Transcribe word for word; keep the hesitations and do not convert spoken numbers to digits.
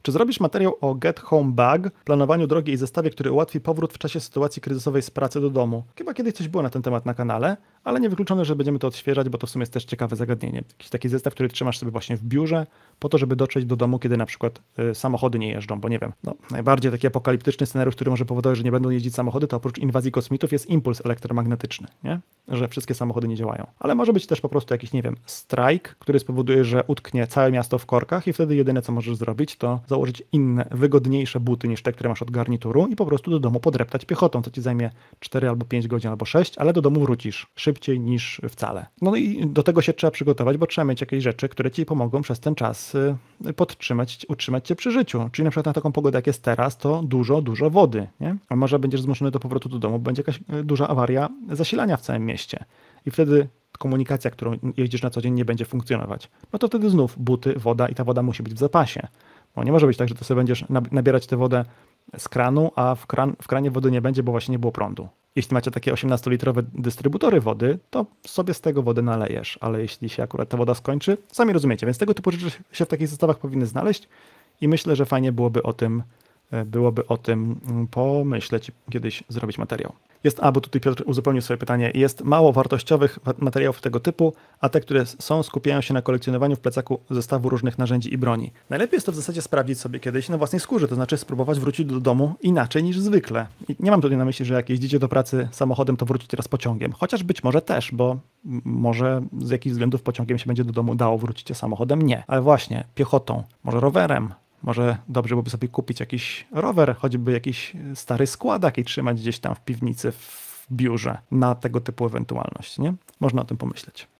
Czy zrobisz materiał o Get Home Bag, planowaniu drogi i zestawie, który ułatwi powrót w czasie sytuacji kryzysowej z pracy do domu? Chyba kiedyś coś było na ten temat na kanale, ale niewykluczone, że będziemy to odświeżać, bo to w sumie jest też ciekawe zagadnienie. Jakiś taki zestaw, który trzymasz sobie właśnie w biurze, po to, żeby dotrzeć do domu, kiedy na przykład y, samochody nie jeżdżą, bo nie wiem, no, najbardziej taki apokaliptyczny scenariusz, który może powodować, że nie będą jeździć samochody, to oprócz inwazji kosmitów jest impuls elektromagnetyczny, nie? Że wszystkie samochody nie działają. Ale może być też po prostu jakiś, nie wiem, strajk, który spowoduje, że utknie całe miasto w korkach i wtedy jedyne, co możesz zrobić, to założyć inne, wygodniejsze buty niż te, które masz od garnituru i po prostu do domu podreptać piechotą, co ci zajmie cztery albo pięć godzin albo sześć, ale do domu wrócisz szybciej niż wcale. No i do tego się trzeba przygotować, bo trzeba mieć jakieś rzeczy, które ci pomogą przez ten czas podtrzymać, utrzymać cię przy życiu. Czyli na przykład na taką pogodę, jak jest teraz, to dużo, dużo wody, nie? A może będziesz zmuszony do powrotu do domu, będzie jakaś duża awaria zasilania w całym mieście. I wtedy komunikacja, którą jeździsz na co dzień, nie będzie funkcjonować. No to wtedy znów buty, woda i ta woda musi być w zapasie. Bo nie może być tak, że ty sobie będziesz nabierać tę wodę z kranu, a w, kran, w kranie wody nie będzie, bo właśnie nie było prądu. Jeśli macie takie osiemnastolitrowe dystrybutory wody, to sobie z tego wodę nalejesz, ale jeśli się akurat ta woda skończy, sami rozumiecie, więc tego typu rzeczy się w takich zestawach powinny znaleźć i myślę, że fajnie byłoby o tym byłoby o tym pomyśleć, kiedyś zrobić materiał. Jest, a bo tutaj Piotr uzupełnił swoje pytanie, jest mało wartościowych materiałów tego typu, a te, które są, skupiają się na kolekcjonowaniu w plecaku zestawu różnych narzędzi i broni. Najlepiej jest to w zasadzie sprawdzić sobie kiedyś na własnej skórze, to znaczy spróbować wrócić do domu inaczej niż zwykle. I nie mam tutaj na myśli, że jak jeździcie do pracy samochodem, to wrócić teraz pociągiem, chociaż być może też, bo może z jakichś względów pociągiem się będzie do domu dało wrócić, a samochodem nie. Ale właśnie piechotą, może rowerem. Może dobrze byłoby sobie kupić jakiś rower, choćby jakiś stary składak i trzymać gdzieś tam w piwnicy, w biurze na tego typu ewentualność, nie? Można o tym pomyśleć.